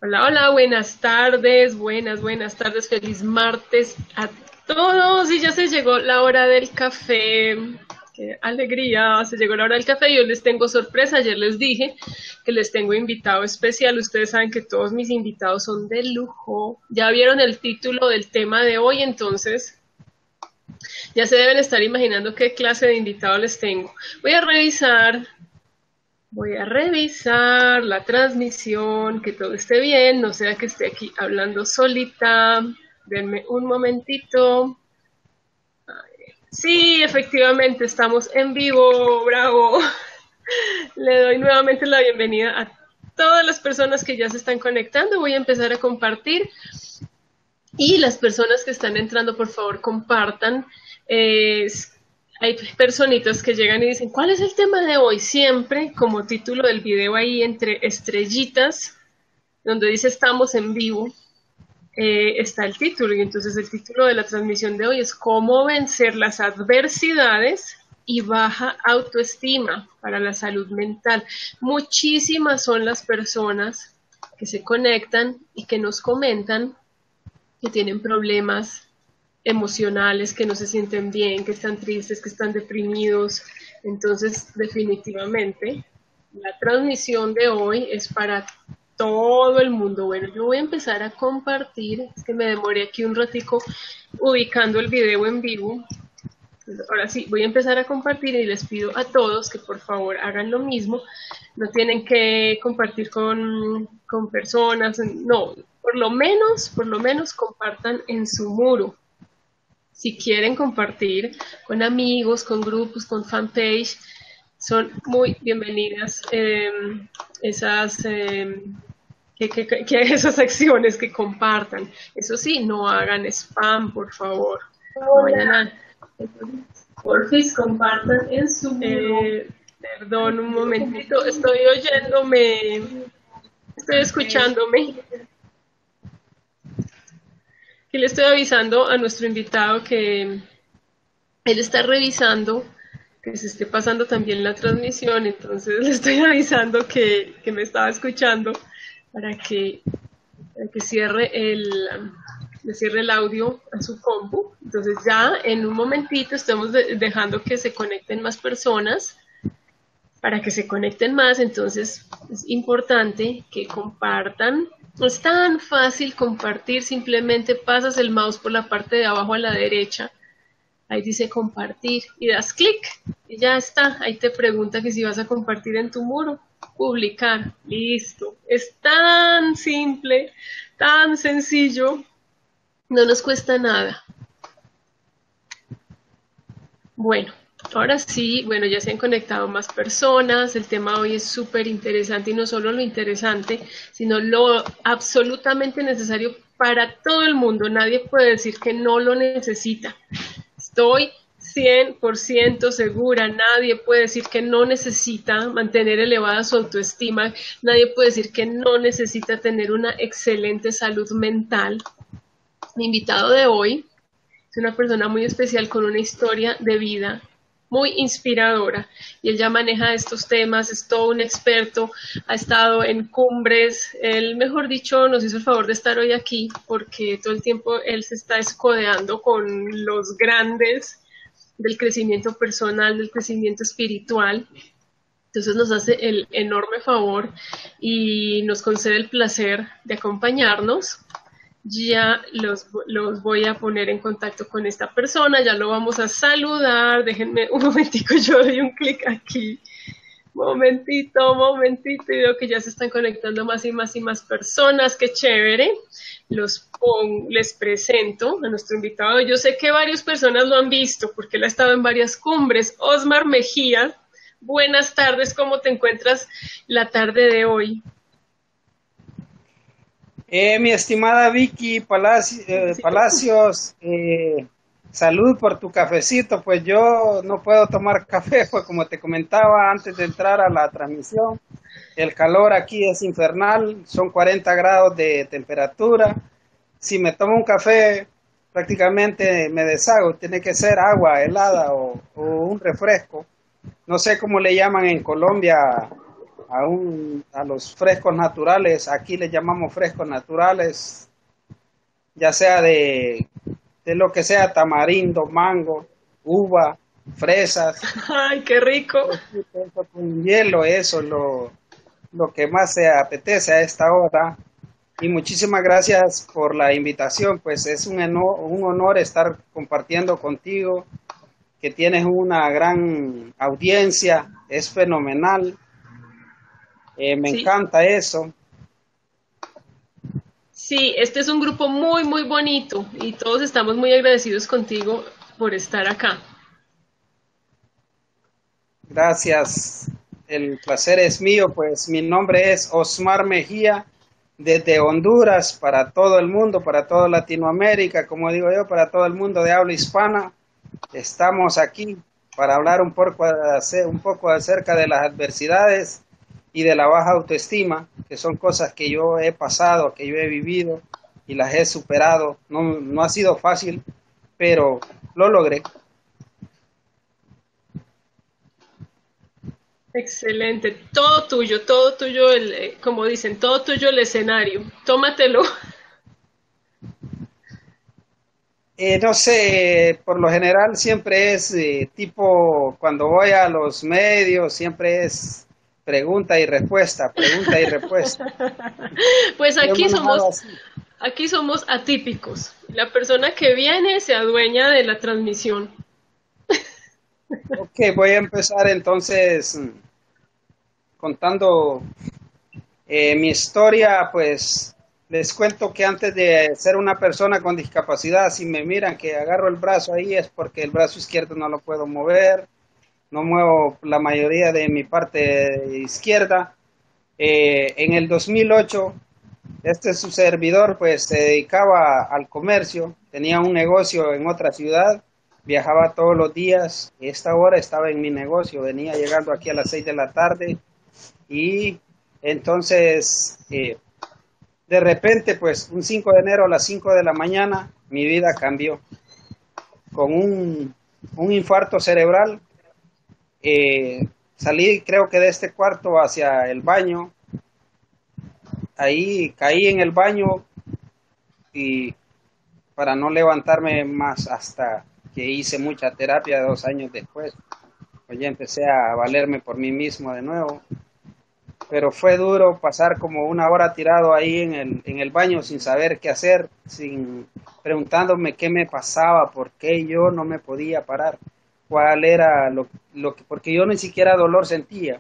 Hola, hola, buenas tardes, feliz martes a todos. Y ya se llegó la hora del café. Qué alegría, se llegó la hora del café. Yo les tengo sorpresa. Ayer les dije que les tengo invitado especial. Ustedes saben que todos mis invitados son de lujo. Ya vieron el título del tema de hoy, entonces ya se deben estar imaginando qué clase de invitado les tengo. Voy a revisar la transmisión, que todo esté bien, no sea que esté aquí hablando solita. Denme un momentito. Sí, efectivamente, estamos en vivo, bravo. Le doy nuevamente la bienvenida a todas las personas que ya se están conectando. Voy a empezar a compartir y las personas que están entrando, por favor, compartan. Hay personitas que llegan y dicen, ¿cuál es el tema de hoy? Siempre, como título del video ahí entre estrellitas, donde dice estamos en vivo, está el título. Y entonces el título de la transmisión de hoy es cómo vencer las adversidades y baja autoestima para la salud mental. Muchísimas son las personas que se conectan y que nos comentan que tienen problemas emocionales, que no se sienten bien, que están tristes, que están deprimidos. Entonces, definitivamente, la transmisión de hoy es para todo el mundo. Bueno, yo voy a empezar a compartir, es que me demoré aquí un ratico ubicando el video en vivo. Ahora sí, voy a empezar a compartir y les pido a todos que por favor hagan lo mismo. No tienen que compartir con personas, no, por lo menos compartan en su muro. Si quieren compartir con amigos, con grupos, con fanpage, son muy bienvenidas esas, esas acciones que compartan. Eso sí, no hagan spam, por favor. No vayan a... Porfis, compartan en su muro. Perdón, un momentito, estoy oyéndome, estoy escuchándome. Y le estoy avisando a nuestro invitado que él está revisando que se esté pasando también la transmisión, entonces le estoy avisando que me estaba escuchando para que le cierre el audio a su compu. Entonces ya en un momentito estamos dejando que se conecten más personas. Para que se conecten más, entonces es importante que compartan. No es tan fácil compartir, simplemente pasas el mouse por la parte de abajo a la derecha, ahí dice compartir y das clic y ya está. Ahí te pregunta que si vas a compartir en tu muro, publicar, listo. Es tan simple, tan sencillo, no nos cuesta nada. Bueno, ahora sí, bueno, ya se han conectado más personas, el tema hoy es súper interesante y no solo lo interesante, sino lo absolutamente necesario para todo el mundo. Nadie puede decir que no lo necesita. Estoy 100% segura, nadie puede decir que no necesita mantener elevada su autoestima, nadie puede decir que no necesita tener una excelente salud mental. Mi invitado de hoy es una persona muy especial con una historia de vida muy inspiradora y él ya maneja estos temas, es todo un experto, ha estado en cumbres, él mejor dicho nos hizo el favor de estar hoy aquí porque todo el tiempo él se está escodeando con los grandes del crecimiento personal, del crecimiento espiritual. Entonces nos hace el enorme favor y nos concede el placer de acompañarnos. Ya los voy a poner en contacto con esta persona, ya lo vamos a saludar, déjenme un momentico, yo doy un clic aquí, momentito, y veo que ya se están conectando más y más y más personas, qué chévere, les presento a nuestro invitado, yo sé que varias personas lo han visto porque él ha estado en varias cumbres, Osmar Mejía, buenas tardes, ¿cómo te encuentras la tarde de hoy? Mi estimada Vicky Palacios, salud por tu cafecito. Pues yo no puedo tomar café, pues como te comentaba antes de entrar a la transmisión, el calor aquí es infernal, son 40 grados de temperatura. Si me tomo un café, prácticamente me deshago, tiene que ser agua helada o un refresco. No sé cómo le llaman en Colombia a los frescos naturales, aquí le llamamos frescos naturales, ya sea de lo que sea, tamarindo, mango, uva, fresas. Ay, qué rico. Eso con hielo, eso es lo que más se apetece a esta hora. Y muchísimas gracias por la invitación, pues es un honor estar compartiendo contigo, que tienes una gran audiencia, es fenomenal, me Sí, encanta eso. sí, este es un grupo muy, muy bonito y todos estamos muy agradecidos contigo por estar acá. Gracias, el placer es mío, pues mi nombre es Osmar Mejía, desde Honduras, para todo el mundo, para toda Latinoamérica, como digo yo, para todo el mundo de habla hispana. Estamos aquí para hablar un poco acerca de las adversidades y de la baja autoestima, que son cosas que yo he pasado, que yo he vivido y las he superado. No, no ha sido fácil, pero lo logré. Excelente, todo tuyo, como dicen, todo tuyo el escenario. Tómatelo. No sé, por lo general siempre es tipo, cuando voy a los medios, siempre es pregunta y respuesta. Pues Yo he manejado así. aquí somos atípicos. La persona que viene se adueña de la transmisión. Ok, voy a empezar entonces contando mi historia. Pues les cuento que antes de ser una persona con discapacidad, si me miran que agarro el brazo ahí es porque el brazo izquierdo no lo puedo mover, no muevo la mayoría de mi parte izquierda. En el 2008, su servidor pues se dedicaba al comercio, tenía un negocio en otra ciudad, viajaba todos los días, esta hora estaba en mi negocio, venía llegando aquí a las 6 de la tarde y entonces de repente pues un 5 de enero a las 5 de la mañana mi vida cambió con un infarto cerebral. Salí creo que de este cuarto hacia el baño, ahí caí en el baño y para no levantarme más hasta que hice mucha terapia 2 años después, pues ya empecé a valerme por mí mismo de nuevo. Pero fue duro pasar como una hora tirado ahí en el baño sin saber qué hacer, sin preguntándome qué me pasaba, por qué yo no me podía parar, cuál era lo que, porque yo ni siquiera dolor sentía.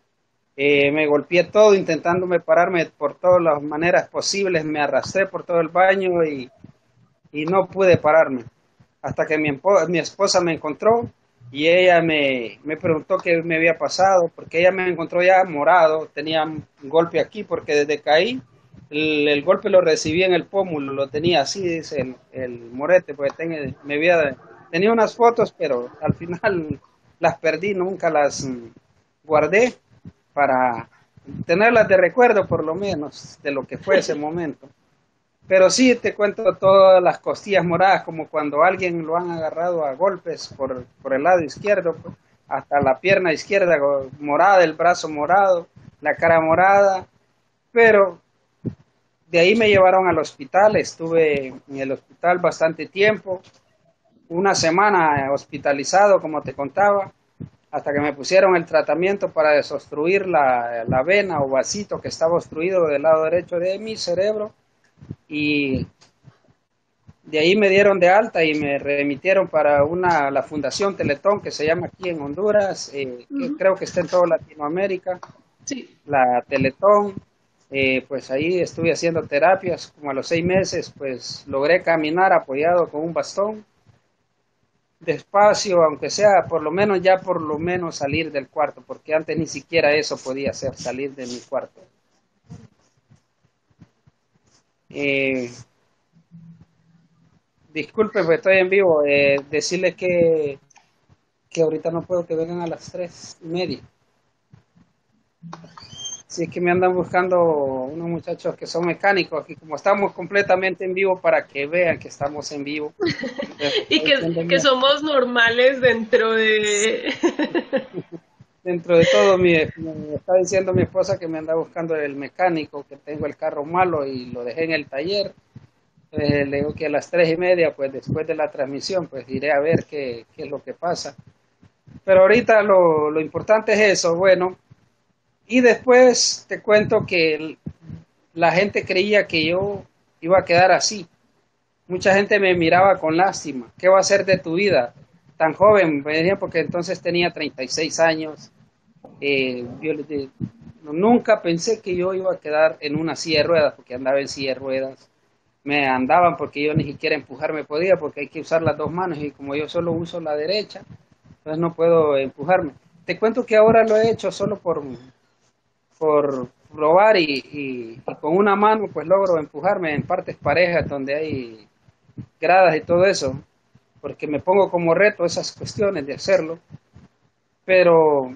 Me golpeé todo intentándome pararme por todas las maneras posibles, me arrastré por todo el baño y no pude pararme. Hasta que mi esposa me encontró y ella me preguntó qué me había pasado, porque ella me encontró ya morado, tenía un golpe aquí, porque desde caí, el golpe lo recibí en el pómulo, lo tenía así, dice el morete, porque tenía unas fotos, pero al final las perdí, nunca las guardé para tenerlas de recuerdo, por lo menos, de lo que fue ese momento. Pero sí te cuento todas las costillas moradas, como cuando alguien lo han agarrado a golpes por el lado izquierdo, pues, hasta la pierna izquierda morada, el brazo morado, la cara morada. Pero de ahí me llevaron al hospital, estuve en el hospital bastante tiempo, una semana hospitalizado, como te contaba, hasta que me pusieron el tratamiento para desobstruir la vena o vasito que estaba obstruido del lado derecho de mi cerebro. Y de ahí me dieron de alta y me remitieron para la Fundación Teletón, que se llama aquí en Honduras, que creo que está en toda Latinoamérica, Sí. la Teletón. Pues ahí estuve haciendo terapias, como a los 6 meses pues logré caminar apoyado con un bastón, despacio, aunque sea por lo menos salir del cuarto, porque antes ni siquiera eso podía hacer, salir de mi cuarto. Eh, Disculpe, pues estoy en vivo. Decirle que ahorita no puedo, que vengan a las 3:30. Si es que me andan buscando unos muchachos que son mecánicos y como estamos completamente en vivo para que vean que estamos en vivo. Y que somos normales dentro de... Dentro de todo, me está diciendo mi esposa que me anda buscando el mecánico, que tengo el carro malo y lo dejé en el taller. Le digo que a las 3:30, pues después de la transmisión, pues iré a ver qué es lo que pasa. Pero ahorita lo importante es eso, bueno. Y después te cuento que la gente creía que yo iba a quedar así. Mucha gente me miraba con lástima. ¿Qué va a hacer de tu vida? Tan joven, me decían, porque entonces tenía 36 años. Yo les dije, nunca pensé que yo iba a quedar en una silla de ruedas, porque andaba en silla de ruedas. Me andaban porque yo ni siquiera empujarme podía, porque hay que usar las dos manos y como yo solo uso la derecha, entonces no puedo empujarme. Te cuento que ahora lo he hecho solo por probar y con una mano pues logro empujarme en partes parejas donde hay gradas y todo eso, porque me pongo como reto esas cuestiones de hacerlo, pero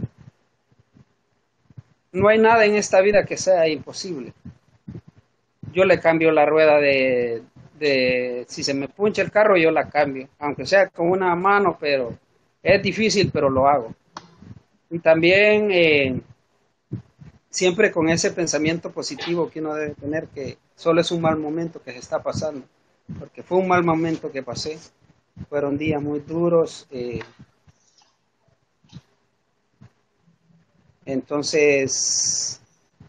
no hay nada en esta vida que sea imposible. Yo le cambio la rueda si se me puncha el carro, yo la cambio, aunque sea con una mano, pero es difícil, pero lo hago. Y también siempre con ese pensamiento positivo que uno debe tener, que solo es un mal momento que se está pasando, porque fue un mal momento que pasé, fueron días muy duros, entonces,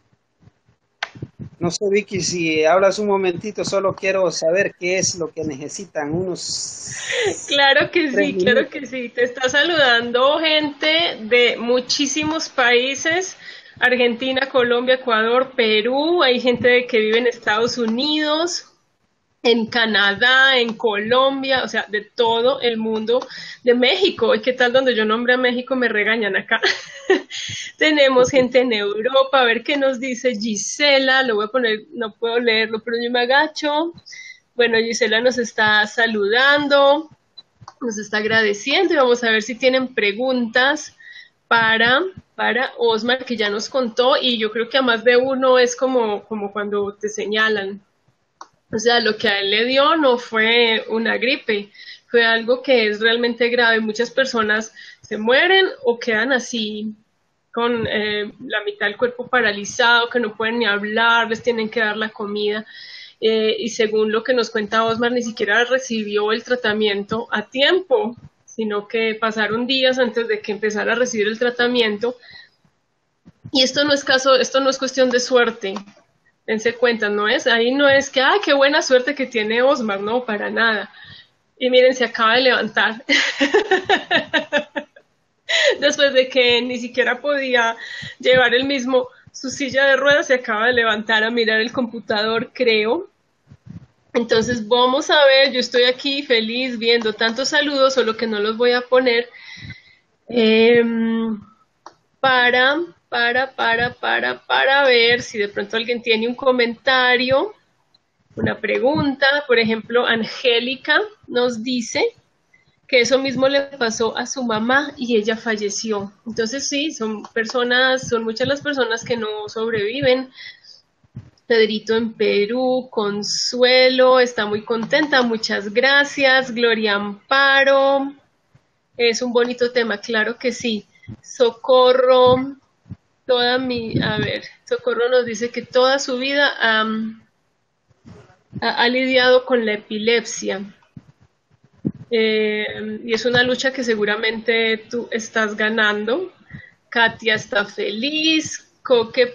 no sé, Vicky, si hablas un momentito, solo quiero saber qué es lo que necesitan unos Claro que 3 sí, claro minutos. que sí. Te está saludando gente de muchísimos países. Argentina, Colombia, Ecuador, Perú. Hay gente que vive en Estados Unidos, en Canadá, en Colombia, o sea, de todo el mundo, de México. ¿Y qué tal donde yo nombre a México me regañan acá? Tenemos gente en Europa, a ver qué nos dice Gisela, lo voy a poner, no puedo leerlo, pero yo me agacho. Bueno, Gisela nos está saludando, nos está agradeciendo y vamos a ver si tienen preguntas para, para Osmar, que ya nos contó, y yo creo que a más de uno es como cuando te señalan. O sea, lo que a él le dio no fue una gripe, fue algo que es realmente grave. Muchas personas se mueren o quedan así con la mitad del cuerpo paralizado, que no pueden ni hablar, les tienen que dar la comida. Y según lo que nos cuenta Osmar, ni siquiera recibió el tratamiento a tiempo, sino que pasaron días antes de que empezara a recibir el tratamiento. Y esto no es cuestión de suerte. Dense cuenta, no es, ahí no es que, qué buena suerte que tiene Osmar, no, para nada. Y miren, se acaba de levantar. Después de que ni siquiera podía llevar el mismo su silla de ruedas, se acaba de levantar a mirar el computador, creo. Entonces vamos a ver, yo estoy aquí feliz viendo tantos saludos, solo que no los voy a poner para ver si de pronto alguien tiene un comentario, una pregunta. Por ejemplo, Angélica nos dice que eso mismo le pasó a su mamá y ella falleció. Entonces sí, son muchas las personas que no sobreviven. Pedrito en Perú, Consuelo, está muy contenta, muchas gracias. Gloria Amparo, es un bonito tema, claro que sí. Socorro, Socorro nos dice que toda su vida ha lidiado con la epilepsia. Y es una lucha que seguramente tú estás ganando. Katia está feliz. Coque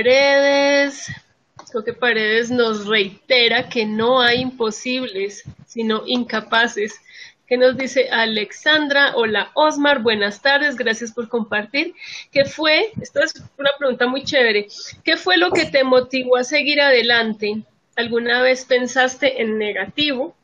Paredes nos reitera que no hay imposibles, sino incapaces. ¿Qué nos dice Alexandra? Hola Osmar, buenas tardes, gracias por compartir. Esta es una pregunta muy chévere, ¿qué fue lo que te motivó a seguir adelante? ¿Alguna vez pensaste en negativo?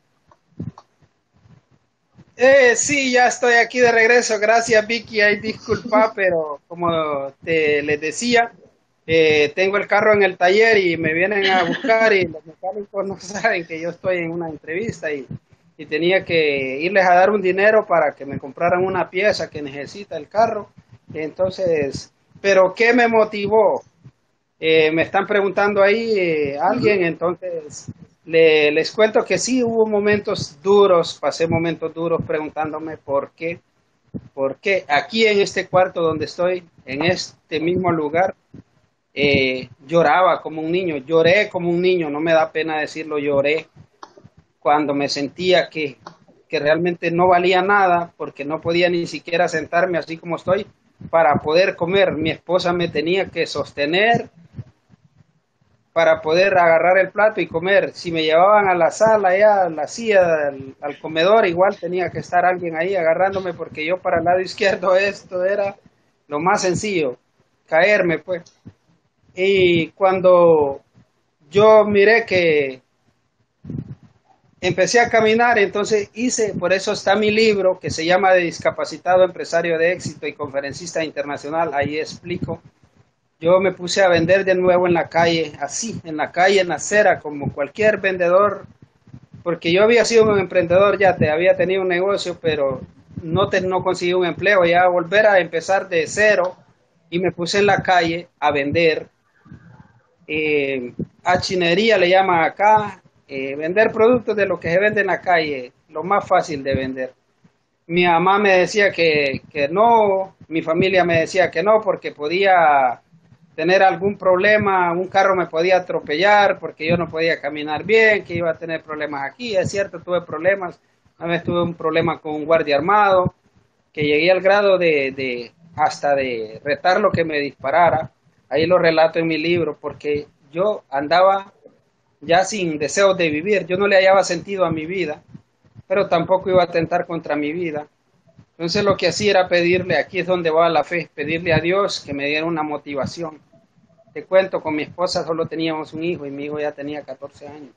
Sí, ya estoy aquí de regreso. Gracias, Vicky. Ay, disculpa, pero como les decía, tengo el carro en el taller y me vienen a buscar y los mecánicos no saben que yo estoy en una entrevista y tenía que irles a dar un dinero para que me compraran una pieza que necesita el carro. Entonces, pero ¿qué me motivó? Me están preguntando ahí alguien, entonces les cuento que sí, hubo momentos duros, pasé momentos duros preguntándome por qué. Porque aquí en este cuarto donde estoy, en este mismo lugar, lloraba como un niño, lloré como un niño, no me da pena decirlo, lloré cuando me sentía que realmente no valía nada porque no podía ni siquiera sentarme así como estoy para poder comer. Mi esposa me tenía que sostener para poder agarrar el plato y comer. Si me llevaban a la sala, ya a la silla, al comedor, igual tenía que estar alguien ahí agarrándome porque yo para el lado izquierdo esto era lo más sencillo, caerme pues. Y cuando yo miré que empecé a caminar, entonces hice, por eso está mi libro que se llama De discapacitado, empresario de éxito y conferencista internacional, ahí explico. Yo me puse a vender de nuevo en la calle, así, en la calle, en la acera, como cualquier vendedor, porque yo había sido un emprendedor, ya te había tenido un negocio, pero no conseguí un empleo, ya volver a empezar de cero, y me puse en la calle a vender, a chinería le llaman acá, vender productos de lo que se vende en la calle, lo más fácil de vender. Mi mamá me decía que no, mi familia me decía que no, porque podía tener algún problema, un carro me podía atropellar porque yo no podía caminar bien, que iba a tener problemas aquí. Es cierto, tuve problemas. Una vez tuve un problema con un guardia armado, que llegué al grado de hasta de retarlo que me disparara. Ahí lo relato en mi libro, porque yo andaba ya sin deseos de vivir, yo no le hallaba sentido a mi vida, pero tampoco iba a atentar contra mi vida. Entonces lo que hacía era pedirle, aquí es donde va la fe, pedirle a Dios que me diera una motivación. Te cuento, con mi esposa solo teníamos un hijo y mi hijo ya tenía 14 años.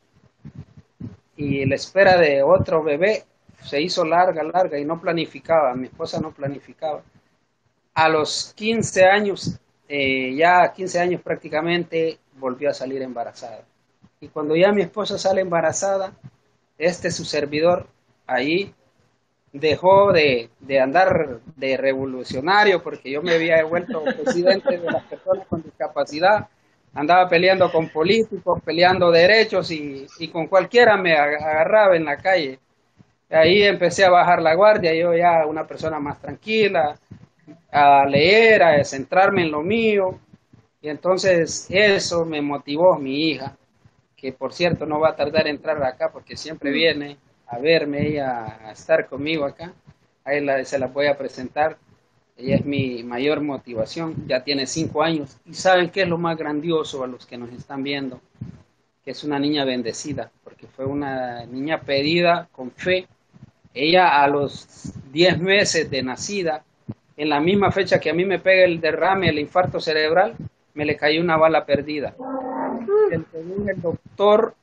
Y la espera de otro bebé se hizo larga, larga y no planificaba, mi esposa no planificaba. A los 15 años, ya 15 años prácticamente, volvió a salir embarazada. Y cuando ya mi esposa sale embarazada, su servidor ahí dejó de andar de revolucionario porque yo me había vuelto presidente de las personas con discapacidad, andaba peleando con políticos, peleando derechos y con cualquiera me agarraba en la calle. Ahí empecé a bajar la guardia, yo ya una persona más tranquila, a leer, a centrarme en lo mío, y entonces eso me motivó mi hija, que por cierto no va a tardar en entrar acá porque siempre viene a verme, ella a estar conmigo acá. Ahí se la voy a presentar. Ella es mi mayor motivación, ya tiene 5 años. Y saben qué es lo más grandioso a los que nos están viendo, que es una niña bendecida, porque fue una niña pedida con fe. Ella a los 10 meses de nacida, en la misma fecha que a mí me pega el derrame, el infarto cerebral, me le cayó una bala perdida. Según el doctor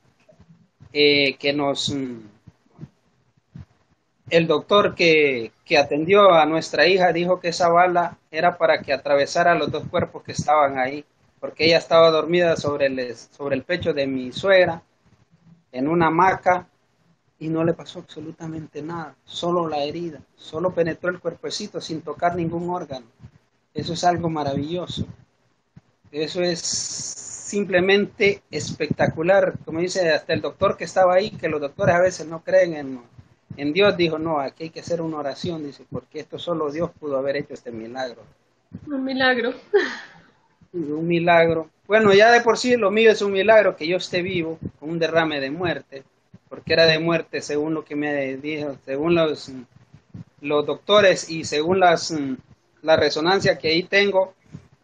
que nos el doctor que atendió a nuestra hija dijo que esa bala era para que atravesara los dos cuerpos que estaban ahí, porque ella estaba dormida sobre el pecho de mi suegra en una hamaca y no le pasó absolutamente nada, solo la herida, solo penetró el cuerpecito sin tocar ningún órgano. Eso es algo maravilloso. Eso es simplemente espectacular. Como dice hasta el doctor que estaba ahí, que los doctores a veces no creen en Dios, dijo, no, aquí hay que hacer una oración, dice, porque esto solo Dios pudo haber hecho este milagro. Un milagro. Un milagro. Bueno, ya de por sí lo mío es un milagro que yo esté vivo, con un derrame de muerte, porque era de muerte según lo que me dijo, según los doctores y según la resonancia que ahí tengo.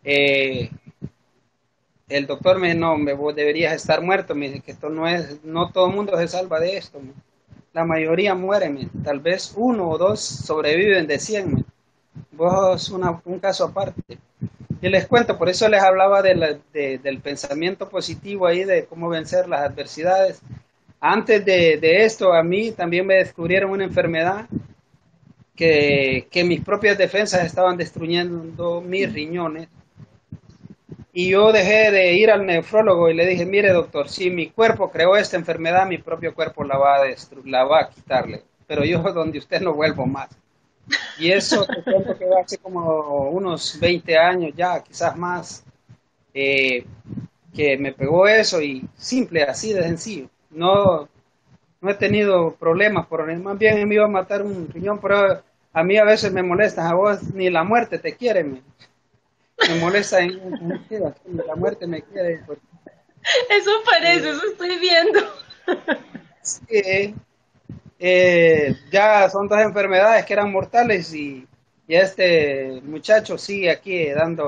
El doctor me dijo, no, vos deberías estar muerto, me dice que esto no todo el mundo se salva de esto, la mayoría mueren, tal vez 1 o 2 sobreviven de 100, vos un caso aparte. Y les cuento, por eso les hablaba del pensamiento positivo ahí, de cómo vencer las adversidades. Antes de esto, a mí también me descubrieron una enfermedad que mis propias defensas estaban destruyendo mis riñones. Y yo dejé de ir al nefrólogo y le dije, mire doctor, si mi cuerpo creó esta enfermedad, mi propio cuerpo la va a quitarle. Pero yo donde usted no vuelvo más. Y eso te cuento que hace como unos 20 años ya, quizás más, que me pegó eso y simple, así de sencillo. No he tenido problemas, más bien me iba a matar un riñón, pero A mí a veces me molesta, a vos ni la muerte te quiere, me molesta en ese sentido, ni la muerte me quiere. Porque, Eso parece, eso estoy viendo. sí, ya son dos enfermedades que eran mortales y este muchacho sigue aquí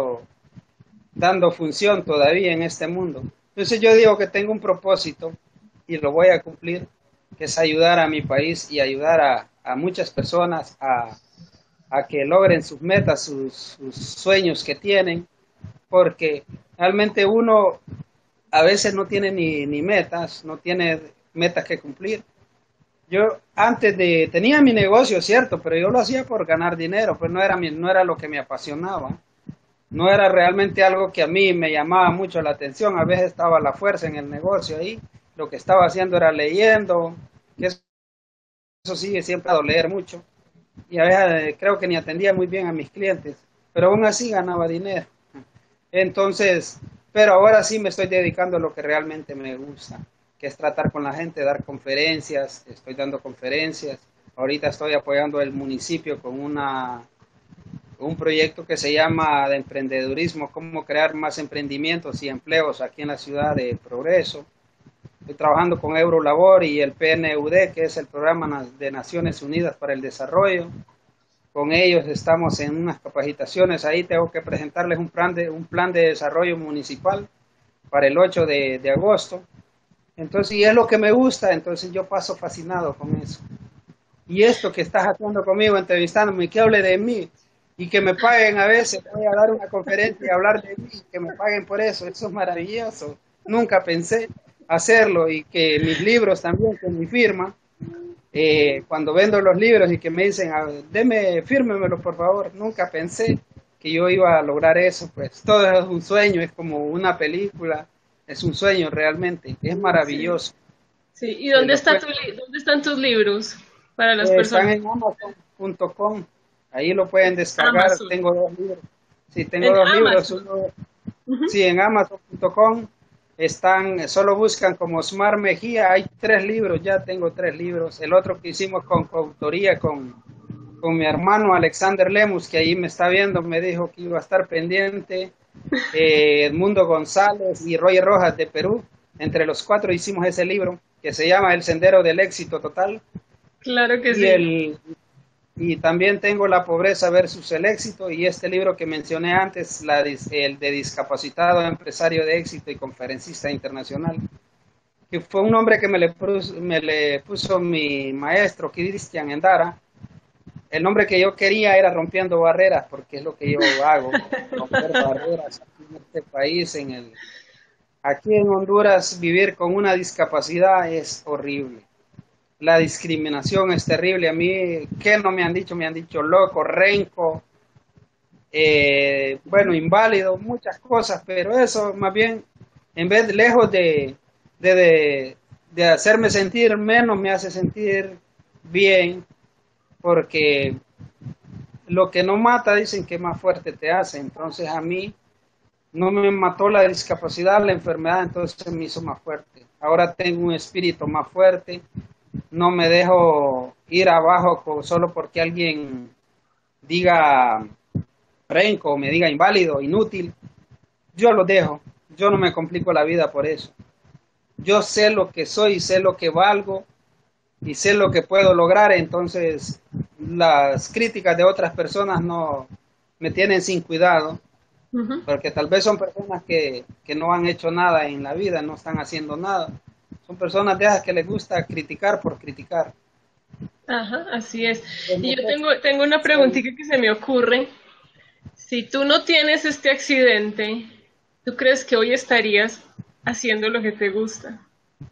dando función todavía en este mundo. Entonces yo digo que tengo un propósito y lo voy a cumplir, que es ayudar a mi país y ayudar a muchas personas a que logren sus metas, sus sueños que tienen, porque realmente uno a veces no tiene ni metas, no tiene metas que cumplir. Yo tenía mi negocio, cierto, pero yo lo hacía por ganar dinero, pues no era lo que me apasionaba, no era realmente algo que a mí me llamaba mucho la atención, a veces estaba la fuerza en el negocio ahí, lo que estaba haciendo era leyendo, que eso sí, siempre a leer mucho, y a veces creo que ni atendía muy bien a mis clientes, pero aún así ganaba dinero. Entonces, pero ahora sí me estoy dedicando a lo que realmente me gusta, que es tratar con la gente, dar conferencias, estoy dando conferencias. Ahorita estoy apoyando el municipio con un proyecto que se llama de emprendedurismo, cómo crear más emprendimientos y empleos aquí en la ciudad de Progreso. Estoy trabajando con Eurolabor y el PNUD, que es el Programa de Naciones Unidas para el Desarrollo. Con ellos estamos en unas capacitaciones, ahí tengo que presentarles un plan de desarrollo municipal para el 8 de agosto. Entonces, y es lo que me gusta, entonces yo paso fascinado con eso. Y esto que estás haciendo conmigo, entrevistándome, que hable de mí y que me paguen a veces, voy a dar una conferencia y hablar de mí, que me paguen por eso es maravilloso. Nunca pensé hacerlo y que mis libros también, con mi firma, cuando vendo los libros y que me dicen, deme, fírmemelo por favor, nunca pensé que yo iba a lograr eso, pues todo es un sueño, es como una película, es un sueño realmente, es Sí, maravilloso. sí. ¿Y Te dónde lo cuento. dónde están tus libros para las Están personas? en Amazon.com, ahí lo pueden descargar, Amazon. tengo dos libros, sí, tengo En dos libros, Amazon. uno, Ujú. sí, en Amazon.com, solo buscan como Smart Mejía, hay tres libros, ya tengo tres libros, el otro que hicimos con coautoría con mi hermano Alexander Lemus, que ahí me está viendo, me dijo que iba a estar pendiente, Edmundo González y Roger Rojas de Perú, entre los cuatro hicimos ese libro, que se llama El Sendero del Éxito Total, Claro que y sí. y también tengo La pobreza versus el éxito y este libro que mencioné antes, el de discapacitado, empresario de éxito y conferencista internacional, que fue un nombre que me le puso mi maestro Cristian Endara. El nombre que yo quería era Rompiendo Barreras, porque es lo que yo hago, romper barreras aquí en este país, aquí en Honduras, vivir con una discapacidad es horrible. La discriminación es terrible. A mí, ¿qué no me han dicho? Me han dicho loco, renco, bueno, inválido, muchas cosas, pero eso más bien, en vez de lejos de, de hacerme sentir menos, me hace sentir bien, porque lo que no mata dicen que más fuerte te hace. Entonces a mí no me mató la discapacidad, la enfermedad, entonces me hizo más fuerte. Ahora tengo un espíritu más fuerte, no me dejo ir abajo solo porque alguien diga renco, me diga inválido, inútil. Yo lo dejo, yo no me complico la vida por eso. Yo sé lo que soy, sé lo que valgo y sé lo que puedo lograr, entonces las críticas de otras personas no me tienen sin cuidado, Ujú. porque tal vez son personas que no han hecho nada en la vida, no están haciendo nada. Son personas de esas que les gusta criticar por criticar. Ajá, así es. Pues Y yo nosotros, tengo una preguntita que se me ocurre. Si tú no tienes este accidente, ¿tú crees que hoy estarías haciendo lo que te gusta?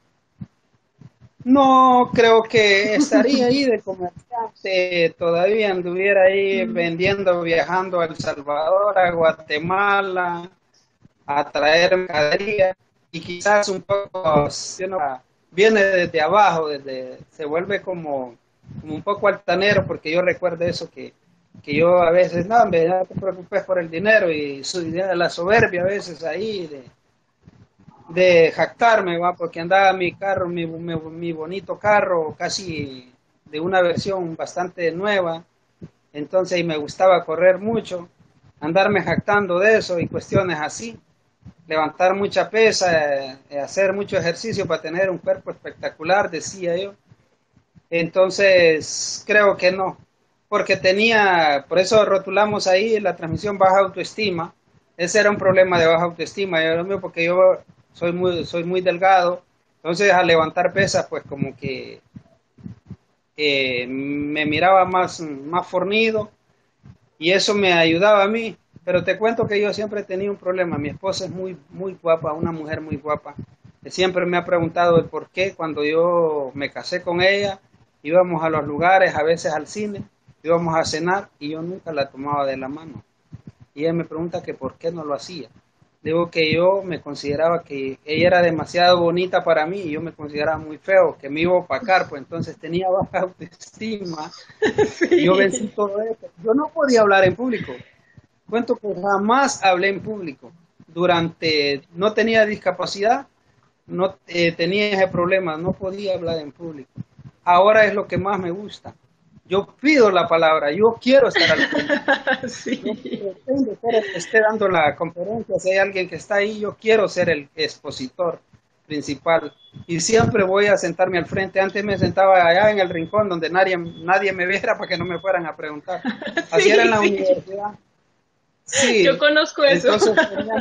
no creo que estaría ahí de comerciante, todavía anduviera ahí Mm. vendiendo, viajando a El Salvador, a Guatemala, a traer mercadería y quizás un poco, si uno viene desde abajo, se vuelve como un poco altanero, porque yo recuerdo eso que yo a veces, no, hombre, no te preocupes por el dinero y la soberbia a veces ahí de jactarme, ¿va? Porque andaba mi carro, mi bonito carro, casi de una versión bastante nueva, entonces y me gustaba correr mucho, andarme jactando de eso y cuestiones así, levantar mucha pesa, hacer mucho ejercicio para tener un cuerpo espectacular, decía yo. Entonces, creo que no, porque tenía, por eso rotulamos ahí la transmisión baja autoestima. Ese era un problema de baja autoestima, yo lo mío, porque yo soy muy delgado, entonces al levantar pesas, pues como que me miraba más fornido y eso me ayudaba a mí. Pero te cuento que yo siempre he tenido un problema. Mi esposa es muy guapa, una mujer muy guapa. Que siempre me ha preguntado el por qué cuando yo me casé con ella, íbamos a los lugares, a veces al cine, íbamos a cenar y yo nunca la tomaba de la mano. Y ella me pregunta que por qué no lo hacía. Digo que yo me consideraba que ella era demasiado bonita para mí y yo me consideraba muy feo, que me iba a opacar, pues entonces tenía baja autoestima y yo vencí Sí. todo eso. Yo no podía hablar en público. Cuento que jamás hablé en público. No tenía discapacidad, no tenía ese problema, no podía hablar en público. Ahora es lo que más me gusta. Yo pido la palabra, yo quiero estar al frente. Yo Sí. pretendo ser el que esté dando la conferencia, si hay alguien que está ahí, yo quiero ser el expositor principal. Y siempre voy a sentarme al frente. Antes me sentaba allá en el rincón donde nadie me viera para que no me fueran a preguntar. Así era en Sí, la sí. universidad. Yo Sí, conozco eso. entonces tenía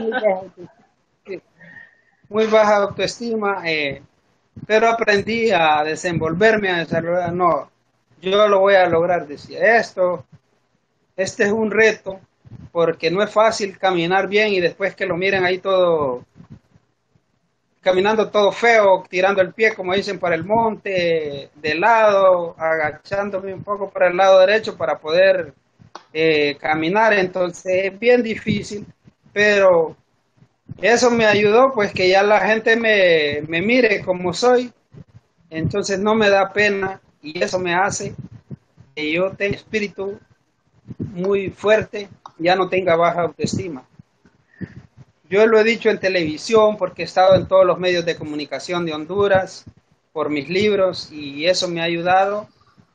muy baja autoestima, pero aprendí a desenvolverme, a desarrollar. No, yo lo voy a lograr, decía. Este es un reto, porque no es fácil caminar bien y después que lo miren ahí todo, caminando todo feo, tirando el pie, como dicen, para el monte, de lado, agachándome un poco para el lado derecho para poder caminar. Entonces es bien difícil, pero eso me ayudó, pues que ya la gente me mire como soy, entonces no me da pena y eso me hace que yo tenga espíritu muy fuerte, ya no tenga baja autoestima. Yo lo he dicho en televisión porque he estado en todos los medios de comunicación de Honduras por mis libros y eso me ha ayudado.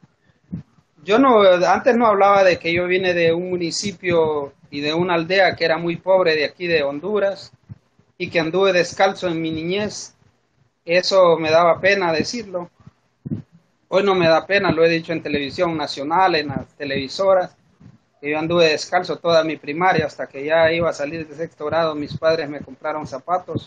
Antes no hablaba de que yo vine de un municipio y de una aldea que era muy pobre de aquí de Honduras y que anduve descalzo en mi niñez. Eso me daba pena decirlo. Hoy no me da pena, lo he dicho en televisión nacional, en las televisoras, que yo anduve descalzo toda mi primaria hasta que ya iba a salir de sexto grado, mis padres me compraron zapatos.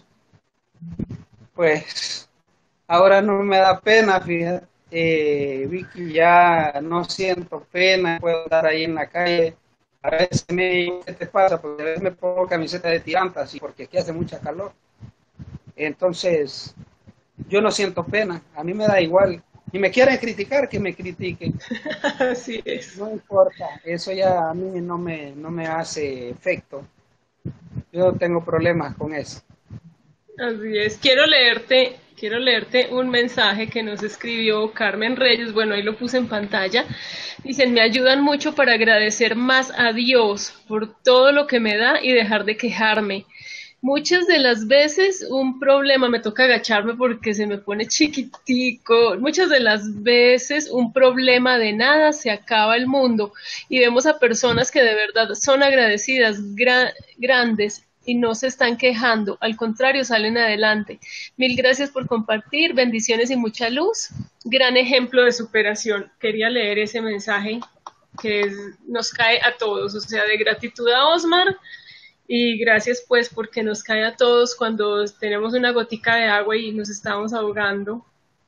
Pues ahora no me da pena, fíjate, Vicky, ya no siento pena, puedo estar ahí en la calle. A veces ¿qué te pasa? Porque a veces me pongo camiseta de tirantas y porque aquí hace mucha calor. Entonces, yo no siento pena, a mí me da igual. Y me quieren criticar, que me critiquen. Así es. No importa, eso ya a mí no me hace efecto. Yo no tengo problemas con eso. Así es. Quiero leerte un mensaje que nos escribió Carmen Reyes. Bueno, ahí lo puse en pantalla. Dicen, me ayudan mucho para agradecer más a Dios por todo lo que me da y dejar de quejarme. Muchas de las veces un problema, me toca agacharme porque se me pone chiquitico, muchas de las veces un problema de nada se acaba el mundo y vemos a personas que de verdad son agradecidas, grandes y no se están quejando, al contrario, salen adelante. Mil gracias por compartir, bendiciones y mucha luz. Gran ejemplo de superación. Quería leer ese mensaje que nos cae a todos, o sea, de gratitud a Osmar y gracias pues porque nos cae a todos cuando tenemos una gotica de agua y nos estamos ahogando.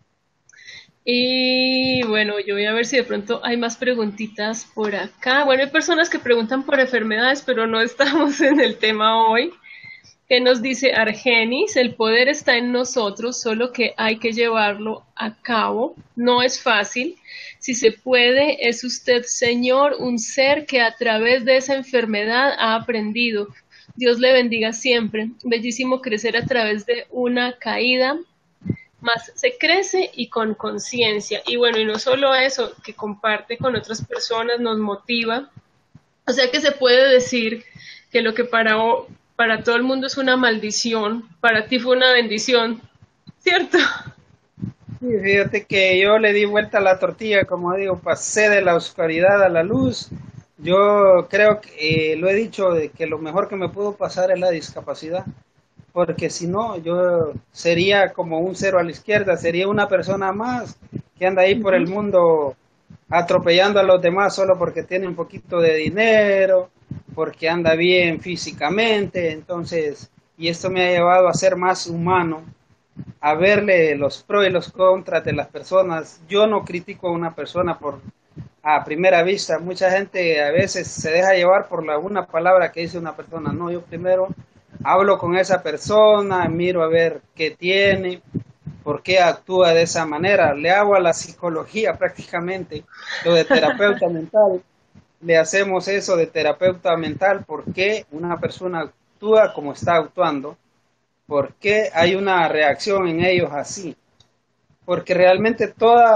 Y bueno, yo voy a ver si de pronto hay más preguntitas por acá. Bueno, hay personas que preguntan por enfermedades, pero no estamos en el tema hoy. ¿Qué nos dice Argenis? El poder está en nosotros, solo que hay que llevarlo a cabo. No es fácil. Si se puede, es usted, Señor, un ser que a través de esa enfermedad ha aprendido. Dios le bendiga siempre. Bellísimo crecer a través de una caída, más se crece y con conciencia. Y bueno, y no solo eso, que comparte con otras personas, nos motiva. O sea que se puede decir que lo que para todo el mundo es una maldición, para ti fue una bendición, ¿cierto? Sí, fíjate que yo le di vuelta a la tortilla, como digo, pasé de la oscuridad a la luz Yo creo que lo he dicho de que lo mejor que me pudo pasar es la discapacidad, porque si no, yo sería como un cero a la izquierda, sería una persona más que anda ahí por el Ujú. mundo atropellando a los demás solo porque tiene un poquito de dinero, porque anda bien físicamente, entonces, y esto me ha llevado a ser más humano, a verle los pros y los contras de las personas. Yo no critico a una persona por a primera vista. Mucha gente a veces se deja llevar por una palabra que dice una persona. No, yo primero hablo con esa persona, miro a ver qué tiene, por qué actúa de esa manera. Le hago a la psicología prácticamente, lo de terapeuta mental. Le hacemos eso de terapeuta mental, por qué una persona actúa como está actuando, por qué hay una reacción en ellos así. Porque realmente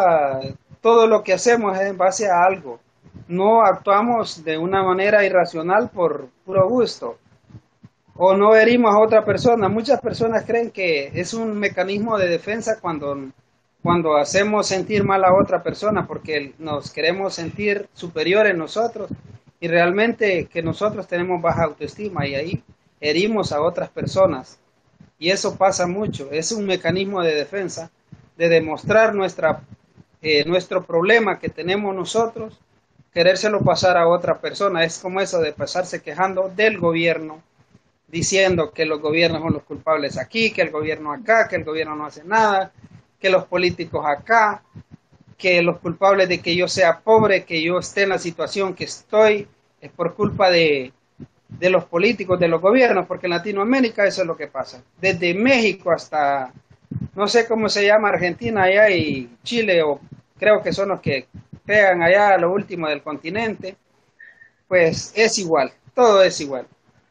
todo lo que hacemos es en base a algo. No actuamos de una manera irracional por puro gusto o no herimos a otra persona. Muchas personas creen que es un mecanismo de defensa cuando hacemos sentir mal a otra persona porque nos queremos sentir superiores nosotros y realmente que nosotros tenemos baja autoestima y ahí herimos a otras personas. Y eso pasa mucho, es un mecanismo de defensa, de demostrar nuestro problema que tenemos nosotros, querérselo pasar a otra persona. Es como eso de pasarse quejando del gobierno, diciendo que los gobiernos son los culpables aquí, que el gobierno acá, que el gobierno no hace nada, que los políticos acá, que los culpables de que yo sea pobre, que yo esté en la situación que estoy, es por culpa de los políticos, de los gobiernos, porque en Latinoamérica eso es lo que pasa. Desde México hasta, no sé cómo se llama Argentina allá y Chile, o creo que son los que pegan allá a lo último del continente, pues es igual, todo es igual.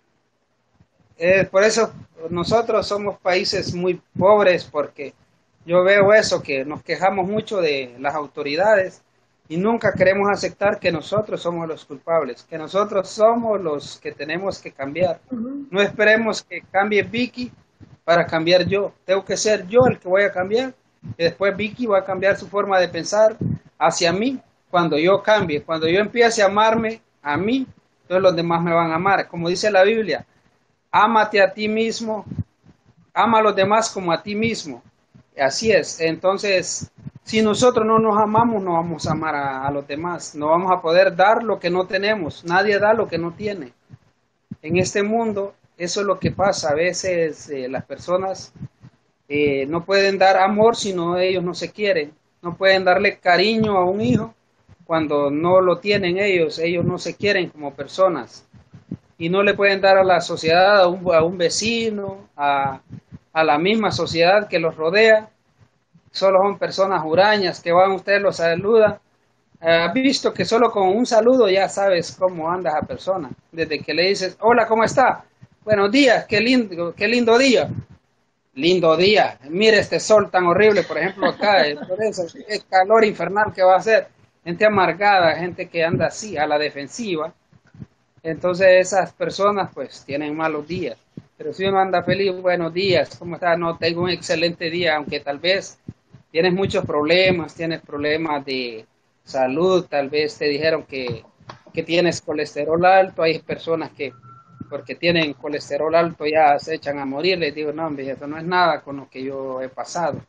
Por eso nosotros somos países muy pobres, porque yo veo eso, que nos quejamos mucho de las autoridades y nunca queremos aceptar que nosotros somos los culpables, que nosotros somos los que tenemos que cambiar. Ujú. No esperemos que cambie Vicky para cambiar yo. Tengo que ser yo el que voy a cambiar y después Vicky va a cambiar su forma de pensar hacia mí cuando yo cambie, cuando yo empiece a amarme a mí, entonces los demás me van a amar. Como dice la Biblia, ámate a ti mismo, ama a los demás como a ti mismo. Así es. Entonces, si nosotros no nos amamos, no vamos a amar a los demás. No vamos a poder dar lo que no tenemos. Nadie da lo que no tiene. En este mundo, eso es lo que pasa. A veces las personas no pueden dar amor si no ellos no se quieren. No pueden darle cariño a un hijo cuando no lo tienen ellos. Ellos no se quieren como personas y no le pueden dar a la sociedad, a un vecino, a la misma sociedad que los rodea. Solo son personas hurañas que van, usted los saluda. Has visto que solo con un saludo ya sabes cómo anda esa persona. Desde que le dices, hola, ¿cómo está? Buenos días, qué lindo día. Lindo día. Mire este sol tan horrible, por ejemplo, acá. Por eso, qué calor infernal que va a hacer. Gente amargada, gente que anda así, a la defensiva. Entonces esas personas pues tienen malos días. Pero si uno anda feliz, buenos días, ¿cómo estás? No, tengo un excelente día, aunque tal vez tienes muchos problemas, tienes problemas de salud, tal vez te dijeron que tienes colesterol alto, hay personas que porque tienen colesterol alto ya se echan a morir, les digo, no, hombre, eso no es nada con lo que yo he pasado.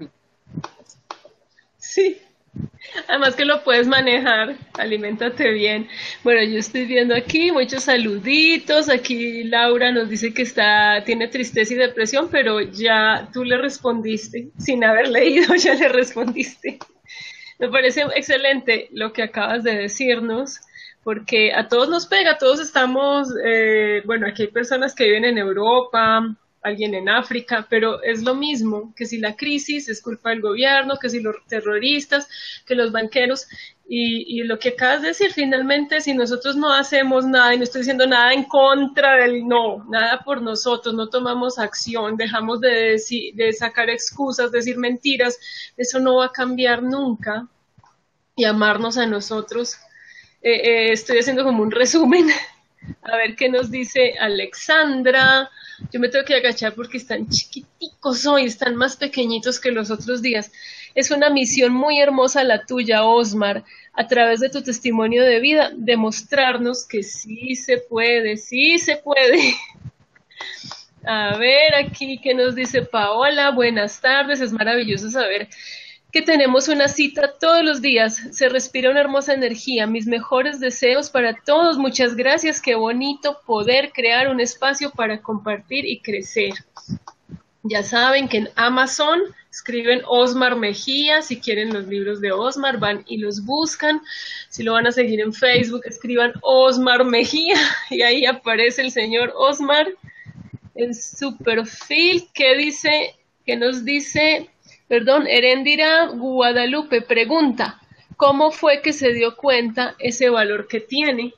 Sí. Además que lo puedes manejar, aliméntate bien. Bueno, yo estoy viendo aquí muchos saluditos. Aquí Laura nos dice que tiene tristeza y depresión, pero ya tú le respondiste, sin haber leído, ya le respondiste. Me parece excelente lo que acabas de decirnos, porque a todos nos pega, todos estamos, bueno, aquí hay personas que viven en Europa, alguien en África, pero es lo mismo, que si la crisis es culpa del gobierno, que si los terroristas, que los banqueros, y lo que acabas de decir, finalmente, si nosotros no hacemos nada, y no estoy diciendo nada en contra del no, nada por nosotros, no tomamos acción, dejamos de sacar excusas, decir mentiras, eso no va a cambiar nunca, y amarnos a nosotros. Estoy haciendo como un resumen, a ver qué nos dice Alexandra. Yo me tengo que agachar porque están chiquiticos hoy, están más pequeñitos que los otros días. Es una misión muy hermosa la tuya, Osmar, a través de tu testimonio de vida, demostrarnos que sí se puede, sí se puede. A ver, aquí, ¿qué nos dice Paola? Buenas tardes, es maravilloso saber que tenemos una cita todos los días. Se respira una hermosa energía. Mis mejores deseos para todos. Muchas gracias. Qué bonito poder crear un espacio para compartir y crecer. Ya saben que en Amazon escriben Osmar Mejía. Si quieren los libros de Osmar, van y los buscan. Si lo van a seguir en Facebook, escriban Osmar Mejía y ahí aparece el señor Osmar en su perfil. ¿Qué dice? ¿Qué nos dice? Perdón, Heréndira Guadalupe pregunta, ¿cómo fue que se dio cuenta ese valor que tiene?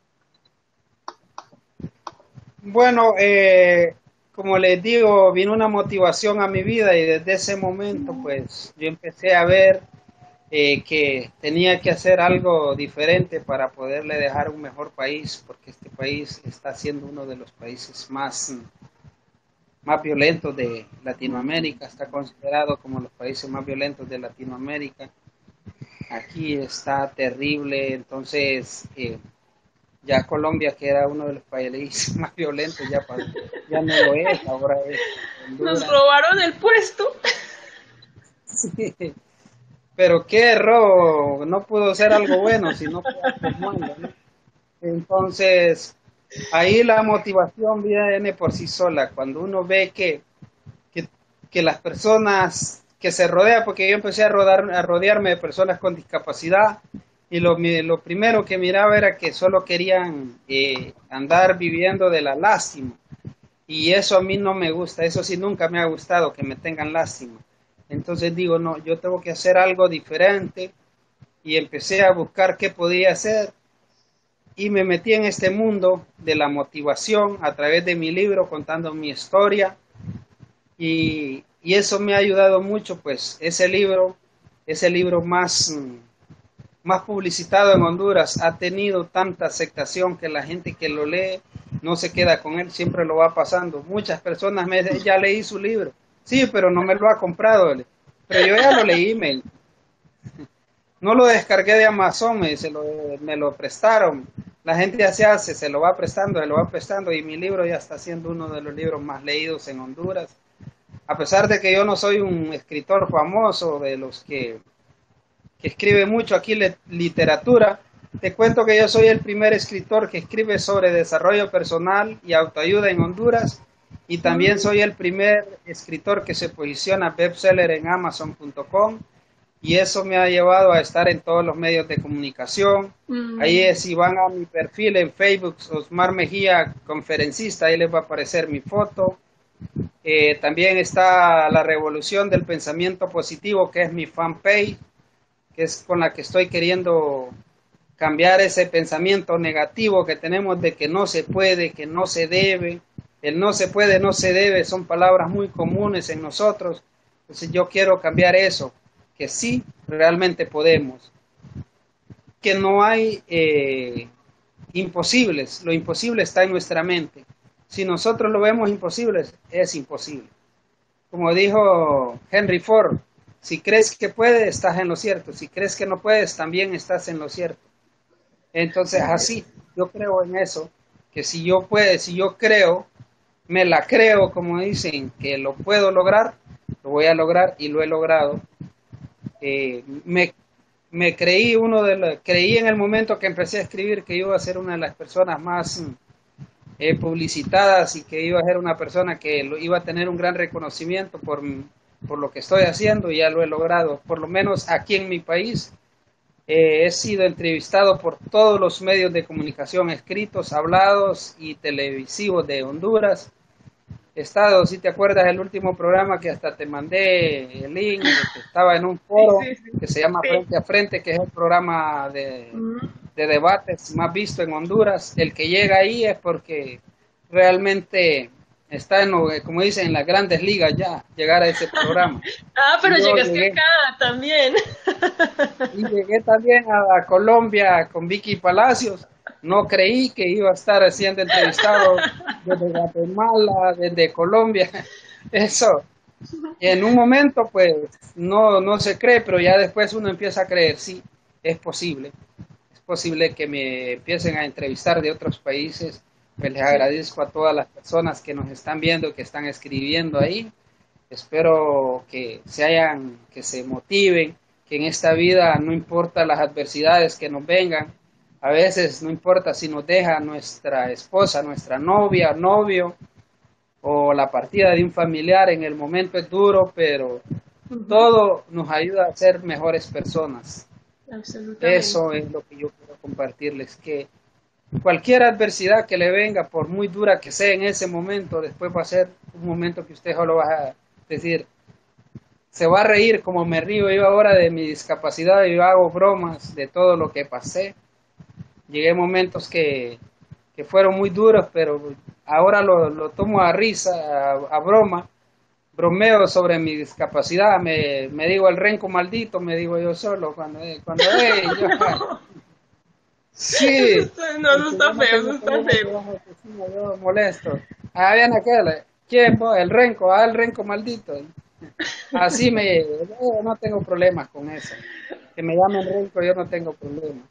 Bueno, como les digo, vino una motivación a mi vida y desde ese momento pues yo empecé a ver que tenía que hacer algo diferente para poderle dejar un mejor país, porque este país está siendo uno de los países más violentos de Latinoamérica, está considerado como los países más violentos de Latinoamérica. Aquí está terrible, entonces ya Colombia, que era uno de los países más violentos, ya no lo es, ahora es Honduras. Nos robaron el puesto. Sí, pero qué robo, no pudo ser algo bueno, sino fue algo malo, ¿no? Entonces, ahí la motivación viene por sí sola, cuando uno ve que las personas que se rodean, porque yo empecé a rodearme de personas con discapacidad, y lo primero que miraba era que solo querían andar viviendo de la lástima, y eso a mí no me gusta, eso sí nunca me ha gustado, que me tengan lástima. Entonces digo, no, yo tengo que hacer algo diferente, y empecé a buscar qué podía hacer, y me metí en este mundo de la motivación a través de mi libro, contando mi historia, y eso me ha ayudado mucho, pues ese libro más publicitado en Honduras ha tenido tanta aceptación que la gente que lo lee no se queda con él, siempre lo va pasando. Muchas personas me dicen, ya leí su libro, sí, pero no me lo ha comprado, pero yo ya lo leí, no lo descargué de Amazon, me lo prestaron. La gente ya se lo va prestando, y mi libro ya está siendo uno de los libros más leídos en Honduras. A pesar de que yo no soy un escritor famoso, de los que escribe mucho aquí literatura, te cuento que yo soy el primer escritor que escribe sobre desarrollo personal y autoayuda en Honduras, y también soy el primer escritor que se posiciona bestseller en Amazon.com. Y eso me ha llevado a estar en todos los medios de comunicación. Ahí si van a mi perfil en Facebook, Osmar Mejía, conferencista, ahí les va a aparecer mi foto. También está la revolución del pensamiento positivo, que es mi fanpage, que es con la que estoy queriendo cambiar ese pensamiento negativo que tenemos de que no se puede, que no se debe. El no se puede, no se debe, son palabras muy comunes en nosotros. Entonces yo quiero cambiar eso, que sí, realmente podemos, que no hay imposibles, lo imposible está en nuestra mente. Si nosotros lo vemos imposible, es imposible. Como dijo Henry Ford, si crees que puedes, estás en lo cierto, si crees que no puedes, también estás en lo cierto. Entonces así, yo creo en eso, que si yo creo, me la creo, como dicen, que lo puedo lograr, lo voy a lograr y lo he logrado. Me creí creí en el momento que empecé a escribir que iba a ser una de las personas más publicitadas, y que iba a ser una persona que iba a tener un gran reconocimiento por lo que estoy haciendo, y ya lo he logrado. Por lo menos aquí en mi país he sido entrevistado por todos los medios de comunicación escritos, hablados y televisivos de Honduras. Estado, si te acuerdas del último programa que hasta te mandé el link, que estaba en un foro que se llama Frente a Frente, que es el programa de debates más visto en Honduras. El que llega ahí es porque realmente está como dicen, en las grandes ligas ya, llegar a ese programa. Pero llegaste acá también. Y llegué también a Colombia con Vicky Palacios. No creí que iba a estar siendo entrevistado desde Guatemala, desde Colombia. Eso, en un momento pues no se cree, pero ya después uno empieza a creer, sí, es posible. Es posible que me empiecen a entrevistar de otros países. Pues les agradezco a todas las personas que nos están viendo, que están escribiendo ahí. Espero que que se motiven, que en esta vida no importa las adversidades que nos vengan, a veces no importa si nos deja nuestra esposa, nuestra novia, novio, o la partida de un familiar, en el momento es duro, pero todo nos ayuda a ser mejores personas. Eso es lo que yo quiero compartirles, que cualquier adversidad que le venga, por muy dura que sea en ese momento, después va a ser un momento que usted solo va a decir, se va a reír como me río yo ahora de mi discapacidad, y yo hago bromas de todo lo que pasé. Llegué a momentos que fueron muy duros, pero ahora lo tomo a risa, a broma, bromeo sobre mi discapacidad, me digo el renco maldito, me digo yo solo, cuando yo, sí, no, eso está feo, eso está feo. Yo molesto. Ah, bien aquel, ¿quién? El renco, el renco maldito. Así yo no tengo problemas con eso. Que me llamen renco, yo no tengo problemas.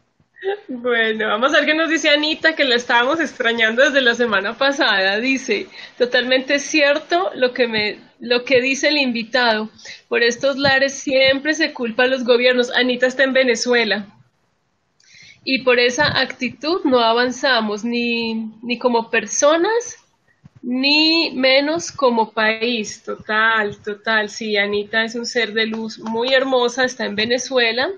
Bueno, vamos a ver qué nos dice Anita, que la estábamos extrañando desde la semana pasada. Dice, totalmente cierto lo que dice el invitado. Por estos lares siempre se culpa a los gobiernos. Anita está en Venezuela. Y por esa actitud no avanzamos ni como personas, ni menos como país. Total, total. Sí, Anita es un ser de luz muy hermosa, está en Venezuela.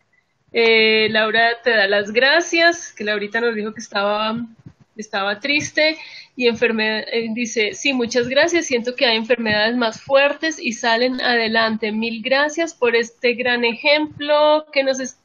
Laura te da las gracias, que Laurita nos dijo que estaba triste y dice, sí, muchas gracias, siento que hay enfermedades más fuertes y salen adelante. Mil gracias por este gran ejemplo que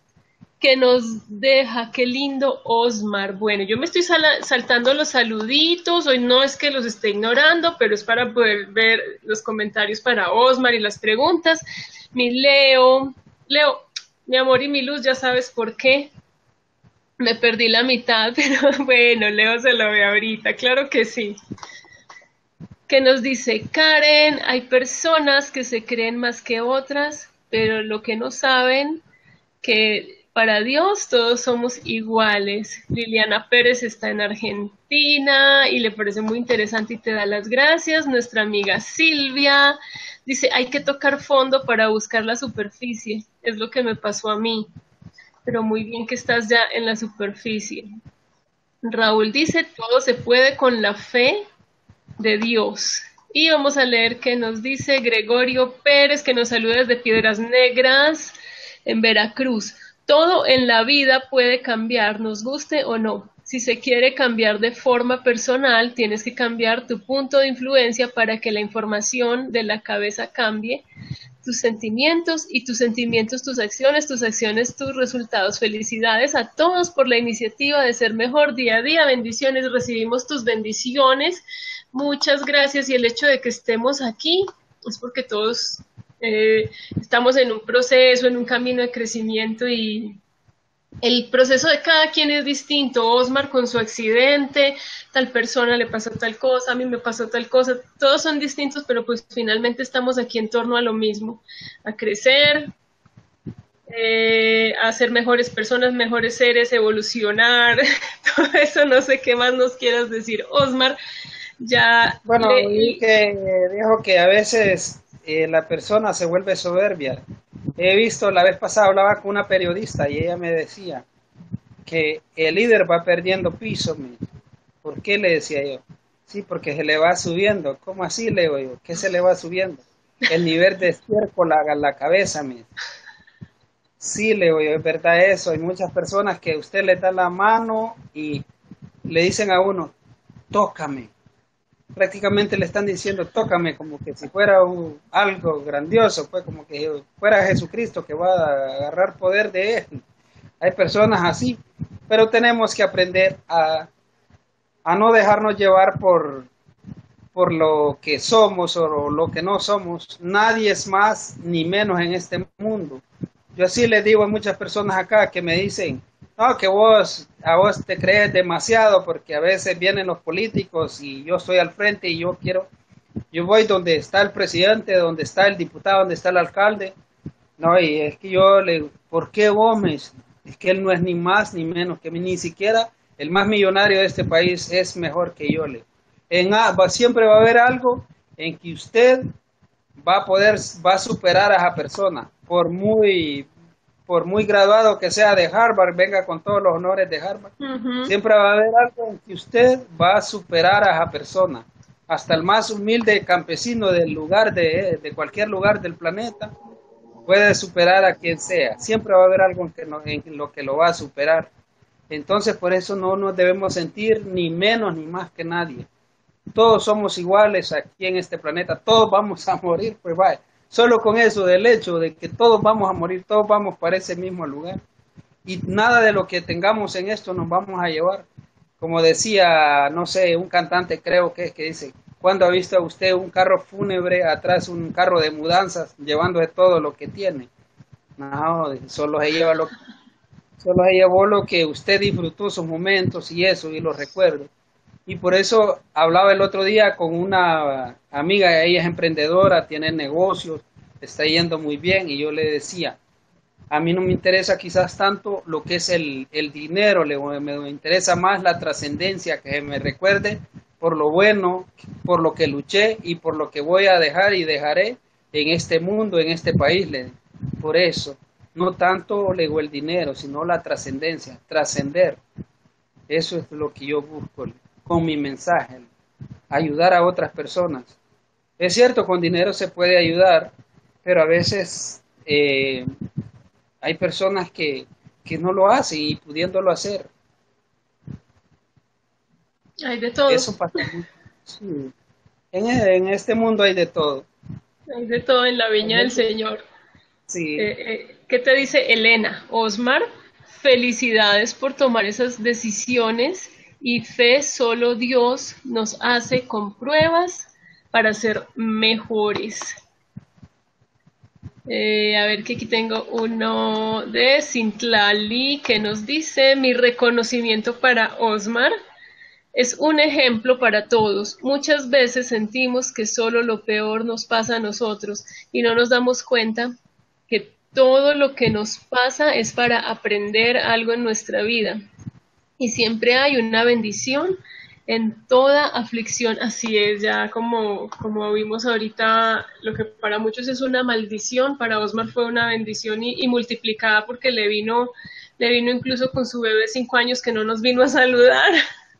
nos deja. Qué lindo, Osmar. Bueno, yo me estoy saltando los saluditos, hoy no es que los esté ignorando, pero es para poder ver los comentarios para Osmar y las preguntas. Leo, mi amor y mi luz, ya sabes por qué. Me perdí la mitad, pero bueno, Leo se lo ve ahorita, claro que sí. ¿Qué nos dice Karen? Hay personas que se creen más que otras, pero lo que no saben, que para Dios todos somos iguales. Liliana Pérez está en Argentina y le parece muy interesante y te da las gracias. Nuestra amiga Silvia dice, hay que tocar fondo para buscar la superficie. Es lo que me pasó a mí. Pero muy bien que estás ya en la superficie. Raúl dice, todo se puede con la fe de Dios. Y vamos a leer qué nos dice Gregorio Pérez, que nos saluda desde Piedras Negras, en Veracruz. Todo en la vida puede cambiar, nos guste o no. Si se quiere cambiar de forma personal, tienes que cambiar tu punto de influencia para que la información de la cabeza cambie. Tus sentimientos, tus acciones, tus resultados. Felicidades a todos por la iniciativa de ser mejor día a día. Bendiciones, recibimos tus bendiciones. Muchas gracias, y el hecho de que estemos aquí es porque todos estamos en un proceso, en un camino de crecimiento, y el proceso de cada quien es distinto. Osmar con su accidente, tal persona le pasó tal cosa, a mí me pasó tal cosa, todos son distintos, pero pues finalmente estamos aquí en torno a lo mismo, a crecer, a ser mejores personas, mejores seres, evolucionar, todo eso. No sé qué más nos quieras decir, Osmar. Ya bueno, que dijo que a veces la persona se vuelve soberbia. He visto, la vez pasada hablaba con una periodista y ella me decía que el líder va perdiendo piso. ¿Por qué? Le decía yo. Sí, porque se le va subiendo. ¿Cómo así? Le digo yo. ¿Qué se le va subiendo? El nivel de estiércol a la cabeza. Sí, le digo yo, es verdad eso. Hay muchas personas que usted le da la mano y le dicen a uno, tócame. Prácticamente le están diciendo, tócame, como que si fuera algo grandioso, pues como que fuera Jesucristo que va a agarrar poder de él. Hay personas así, pero tenemos que aprender a no dejarnos llevar por lo que somos o lo que no somos. Nadie es más ni menos en este mundo. Yo así les digo a muchas personas acá que me dicen, no, que a vos te crees demasiado porque a veces vienen los políticos y yo estoy al frente y yo voy donde está el presidente, donde está el diputado, donde está el alcalde. No, y es que yo le digo, ¿por qué Gómez? Es que él no es ni más ni menos que mí, ni siquiera el más millonario de este país es mejor que yo. Siempre va a haber algo en que usted va a superar a esa persona, por muy graduado que sea de Harvard, venga con todos los honores de Harvard, siempre va a haber algo en que usted va a superar a esa persona. Hasta el más humilde campesino de cualquier lugar del planeta puede superar a quien sea. Siempre va a haber algo en lo que lo va a superar. Entonces, por eso no nos debemos sentir ni menos ni más que nadie. Todos somos iguales aquí en este planeta, todos vamos a morir, pues vaya. Solo con eso del hecho de que todos vamos a morir, todos vamos para ese mismo lugar. Y nada de lo que tengamos en esto nos vamos a llevar. Como decía, no sé, un cantante creo que dice, ¿cuándo ha visto usted un carro fúnebre atrás, un carro de mudanzas, llevándose todo lo que tiene? No, solo se llevó lo que usted disfrutó, sus momentos y eso, y los recuerdos. Y por eso hablaba el otro día con una amiga, ella es emprendedora, tiene negocios, está yendo muy bien, y yo le decía, a mí no me interesa quizás tanto lo que es el dinero, me interesa más la trascendencia, que me recuerde por lo bueno, por lo que luché y por lo que voy a dejar y dejaré en este mundo, en este país. Por eso, no tanto le digo el dinero, sino la trascendencia, trascender. Eso es lo que yo busco con mi mensaje, ayudar a otras personas. Es cierto, con dinero se puede ayudar, pero a veces hay personas que no lo hacen y pudiéndolo hacer. Hay de todo. Eso pasa. Sí. En este mundo hay de todo. Hay de todo en la viña del Señor. Sí. ¿Qué te dice Elena? Osmar, felicidades por tomar esas decisiones y fe, solo Dios nos hace con pruebas para ser mejores. A ver que aquí tengo uno de Cintlali que nos dice, mi reconocimiento para Osmar es un ejemplo para todos. Muchas veces sentimos que solo lo peor nos pasa a nosotros y no nos damos cuenta que todo lo que nos pasa es para aprender algo en nuestra vida. Y siempre hay una bendición en toda aflicción. Así es, ya como vimos ahorita, lo que para muchos es una maldición, para Osmar fue una bendición y multiplicada porque le vino incluso con su bebé de 5 años que no nos vino a saludar.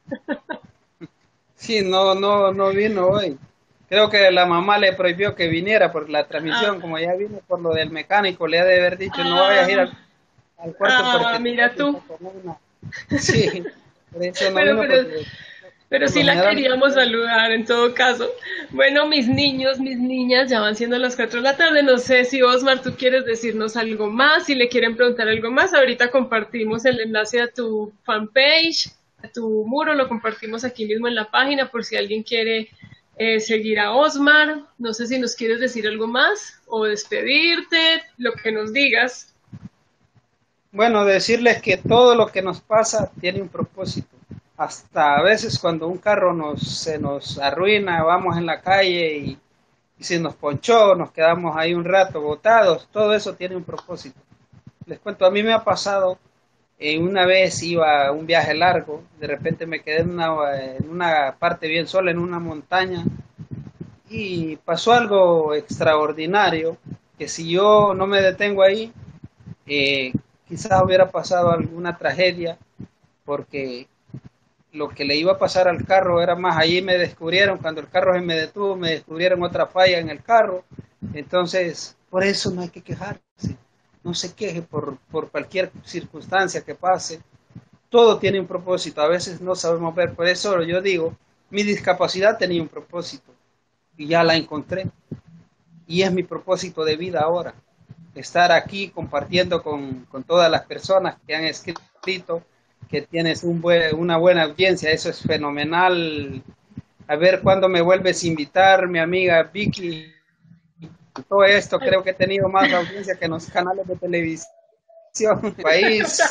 Sí, no vino hoy. Creo que la mamá le prohibió que viniera por la transmisión, como ya vino por lo del mecánico, le ha de haber dicho, no vayas a ir al cuarto porque mira tú. Sí, por eso no vino pero sí la queríamos saludar en todo caso. Bueno, mis niños, mis niñas, ya van siendo las 4 de la tarde. No sé si Osmar, tú quieres decirnos algo más, si le quieren preguntar algo más. Ahorita compartimos el enlace a tu fanpage, a tu muro, lo compartimos aquí mismo en la página por si alguien quiere seguir a Osmar. No sé si nos quieres decir algo más o despedirte, lo que nos digas. Bueno, decirles que todo lo que nos pasa tiene un propósito. Hasta a veces cuando un carro se nos arruina, vamos en la calle y se nos ponchó, nos quedamos ahí un rato botados, todo eso tiene un propósito. Les cuento, a mí me ha pasado, una vez iba a un viaje largo, de repente me quedé en una parte bien sola, en una montaña, y pasó algo extraordinario, que si yo no me detengo ahí, quizás hubiera pasado alguna tragedia, porque lo que le iba a pasar al carro era más, allí me descubrieron, cuando el carro se me detuvo, me descubrieron otra falla en el carro. Entonces, por eso no hay que quejarse, no se queje por cualquier circunstancia que pase, todo tiene un propósito, a veces no sabemos ver, por eso yo digo, mi discapacidad tenía un propósito, y ya la encontré, y es mi propósito de vida ahora, estar aquí compartiendo con todas las personas que han escrito, que tienes una buena audiencia, eso es fenomenal. A ver cuándo me vuelves a invitar, mi amiga Vicky. Todo esto creo que he tenido más audiencia que en los canales de televisión. país.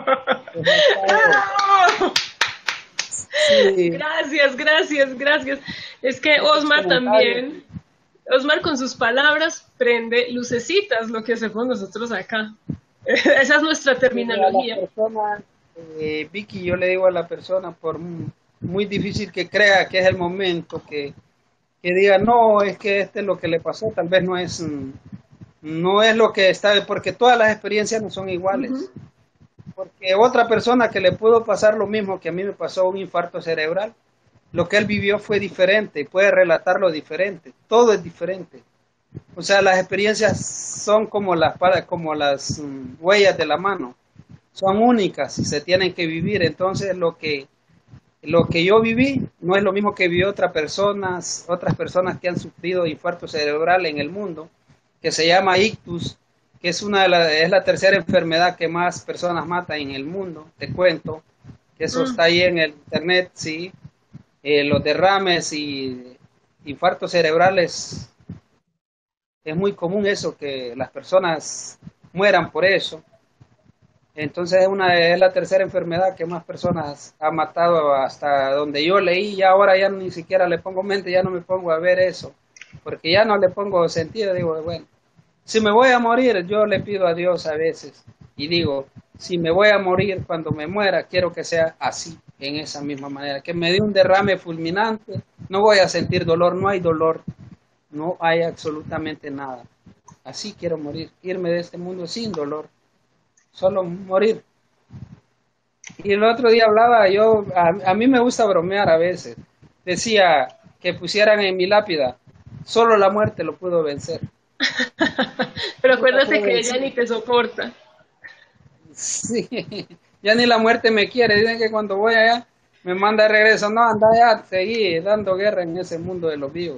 Sí. Gracias. Es que Osmar también, Osmar con sus palabras prende lucecitas, lo que hacemos nosotros acá. Esa es nuestra terminología. Vicky, yo le digo a la persona, por muy difícil que crea que es el momento, que diga, no, es que este es lo que le pasó, tal vez no es lo que está, porque todas las experiencias no son iguales. Porque otra persona que le pudo pasar lo mismo que a mí me pasó, un infarto cerebral, lo que él vivió fue diferente y puede relatarlo diferente. Todo es diferente. O sea, las experiencias son como las huellas de la mano. Son únicas y se tienen que vivir. Entonces, lo que yo viví no es lo mismo que vivió otras personas que han sufrido infarto cerebral en el mundo, que se llama ictus, que es la tercera enfermedad que más personas mata en el mundo. Te cuento que eso está ahí en el internet, sí. Los derrames y infartos cerebrales, es muy común eso, que las personas mueran por eso. Entonces es la tercera enfermedad que más personas ha matado hasta donde yo leí. Ya ahora ya ni siquiera le pongo mente, ya no me pongo a ver eso, porque ya no le pongo sentido. Digo, bueno, si me voy a morir, yo le pido a Dios a veces y digo, si me voy a morir cuando me muera, quiero que sea así, en esa misma manera, que me dé un derrame fulminante, no voy a sentir dolor, no hay dolor, no hay absolutamente nada. Así quiero morir, irme de este mundo sin dolor, solo morir. Y el otro día hablaba yo, a mí me gusta bromear a veces, decía que pusieran en mi lápida, solo la muerte lo pudo vencer. Pero acuérdate que ella ni te soporta. Sí, ya ni la muerte me quiere. Dicen que cuando voy allá me manda de regreso. No, anda ya, seguí dando guerra en ese mundo de los vivos.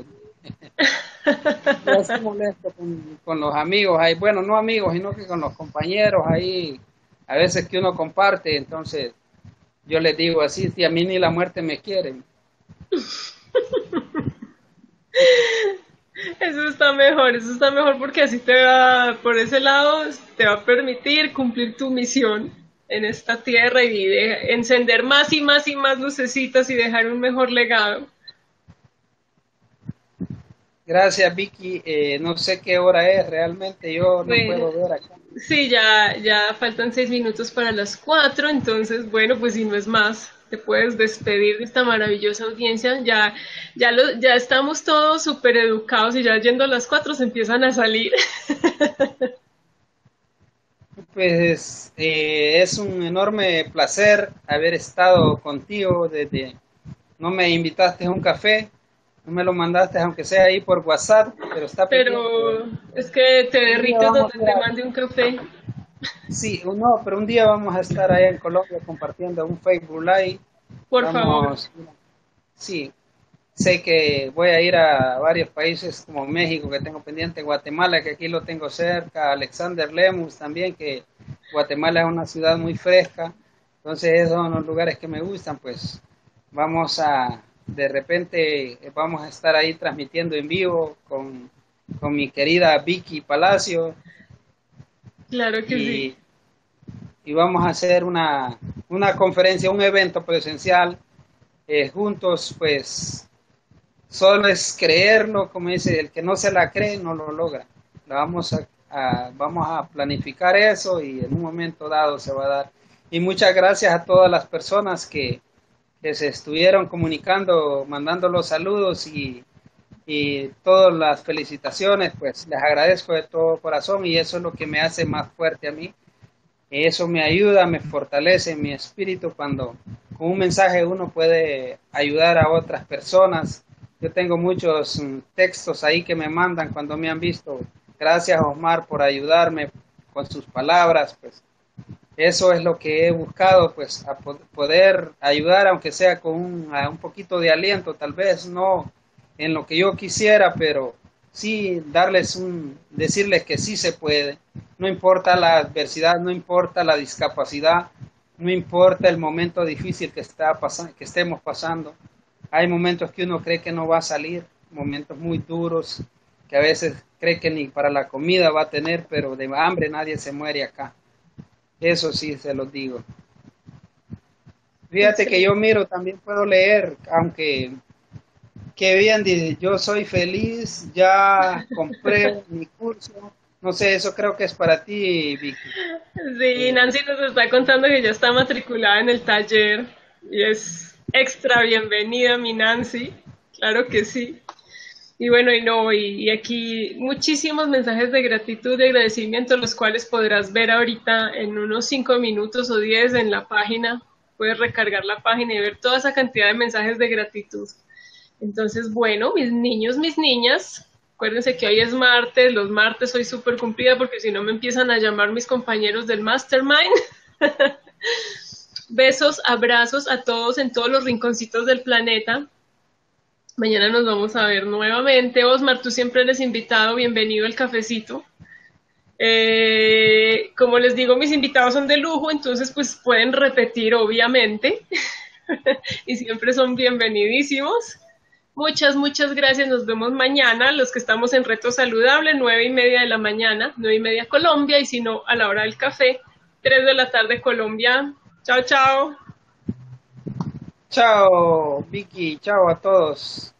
Yo estoy molesto con los amigos ahí. Bueno, no amigos, sino que con los compañeros ahí. A veces que uno comparte, entonces yo les digo así, si a mí ni la muerte me quiere. Eso está mejor porque así por ese lado, te va a permitir cumplir tu misión en esta tierra y encender más y más y más lucecitas y dejar un mejor legado. Gracias, Vicky. No sé qué hora es realmente, yo no puedo ver acá. Sí, ya faltan 6 minutos para las 4, entonces, bueno, pues si no es más, te puedes despedir de esta maravillosa audiencia. Ya estamos todos súper educados y ya yendo a las 4 se empiezan a salir. Pues es un enorme placer haber estado contigo no me invitaste a un café, no me lo mandaste aunque sea ahí por WhatsApp, pero es que te derrites donde te mande un café. Sí, no, pero un día vamos a estar allá en Colombia compartiendo un Facebook Live. Por favor. Sí, sé que voy a ir a varios países como México, que tengo pendiente, Guatemala, que aquí lo tengo cerca, Alexander Lemus también, que Guatemala es una ciudad muy fresca, entonces esos son los lugares que me gustan, pues de repente vamos a estar ahí transmitiendo en vivo con mi querida Vicky Palacio. Claro que sí. Y vamos a hacer una conferencia, un evento presencial juntos, pues solo es creerlo, como dice, el que no se la cree no lo logra. Vamos a planificar eso y en un momento dado se va a dar. Y muchas gracias a todas las personas que se estuvieron comunicando, mandando los saludos y todas las felicitaciones, pues les agradezco de todo corazón y eso es lo que me hace más fuerte a mí. Eso me ayuda, me fortalece mi espíritu cuando con un mensaje uno puede ayudar a otras personas. Yo tengo muchos textos ahí que me mandan cuando me han visto. Gracias, Osmar, por ayudarme con sus palabras, pues eso es lo que he buscado, pues a poder ayudar, aunque sea con un poquito de aliento, tal vez no en lo que yo quisiera, pero sí decirles que sí se puede, no importa la adversidad, no importa la discapacidad, no importa el momento difícil que estemos pasando. Hay momentos que uno cree que no va a salir, momentos muy duros, que a veces cree que ni para la comida va a tener, pero de hambre nadie se muere acá. Eso sí, se los digo. Fíjate que yo Excelente. miro, también puedo leer, aunque, qué bien, dice, yo soy feliz, ya compré mi curso. No sé, eso creo que es para ti, Vicky. Sí, Eh, Nancy nos está contando que ya está matriculada en el taller y es extra bienvenida, mi Nancy. Claro que sí. Y bueno, y no, y aquí muchísimos mensajes de gratitud, de agradecimiento, los cuales podrás ver ahorita en unos 5 minutos o 10 en la página. Puedes recargar la página y ver toda esa cantidad de mensajes de gratitud. Entonces, bueno, mis niños, mis niñas, acuérdense que hoy es martes, los martes soy súper cumplida porque si no me empiezan a llamar mis compañeros del Mastermind. Besos, abrazos a todos en todos los rinconcitos del planeta. Mañana nos vamos a ver nuevamente. Osmar, tú siempre eres invitado, bienvenido al cafecito. Como les digo, mis invitados son de lujo, entonces pues pueden repetir, obviamente, y siempre son bienvenidísimos. Muchas, muchas gracias. Nos vemos mañana, los que estamos en Reto Saludable, 9:30 de la mañana, 9:30 Colombia, y si no, a la hora del café, 3 de la tarde Colombia. Chao, chao. chao, Vicky, chao a todos.